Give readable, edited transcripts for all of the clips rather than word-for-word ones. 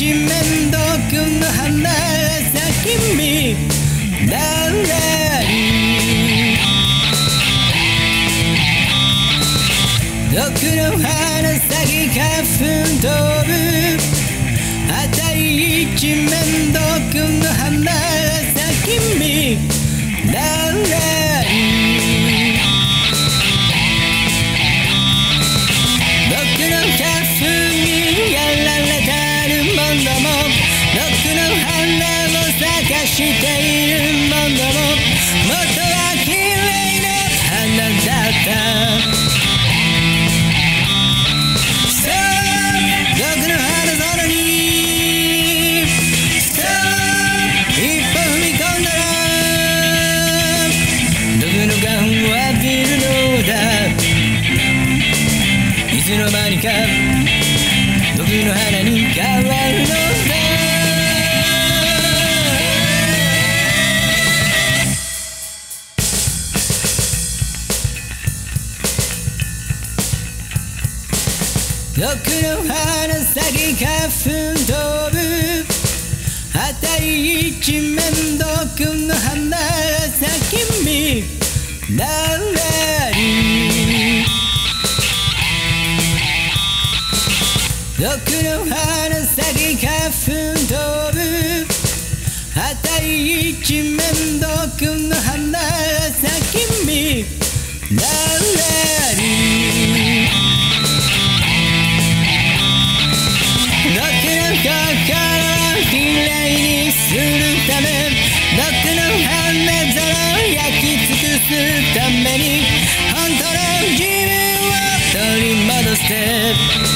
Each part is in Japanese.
一面毒の花咲みだらり毒の花咲花粉飛ぶあたり一面毒の花咲みだらり毒の花粉にやられたるものも毒の花を探しているものも元は綺麗な花だったいつの間にか毒の花に変わるのだ毒の花咲花粉飛ぶあたり一面毒の花咲みだらり毒の花咲花粉飛ぶあたり一面毒の花咲みだらり毒の心をきれいにするため毒の花皿を焼き尽くすために本当の自分を取り戻して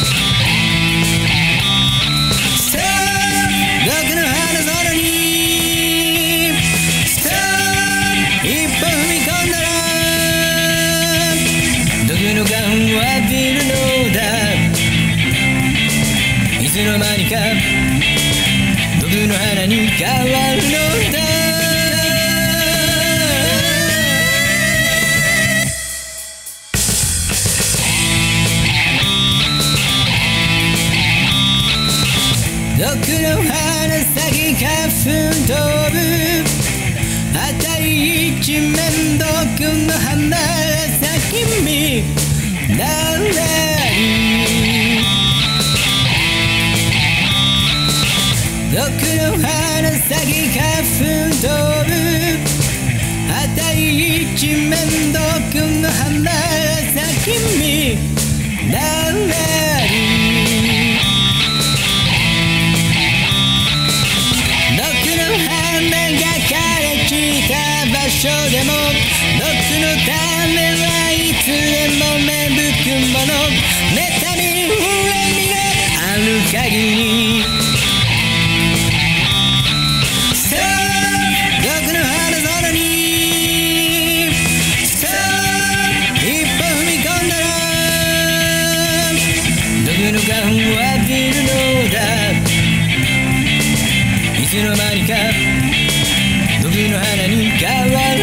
毒の花空に一歩踏み込んだら毒の花粉を浴びるのだいつの間にか毒の花に変わるのだ毒の花咲花粉飛ぶあたり一面毒の花咲みだらり毒の花咲花粉飛ぶあたり一面毒の花咲みだらり場所でも毒の種はいつでも芽吹くもの妬み恨みがある限りさあ毒の花空にさあ一歩踏み込んだら毒の花粉を浴びるのだいつの間にか毒の花に変わる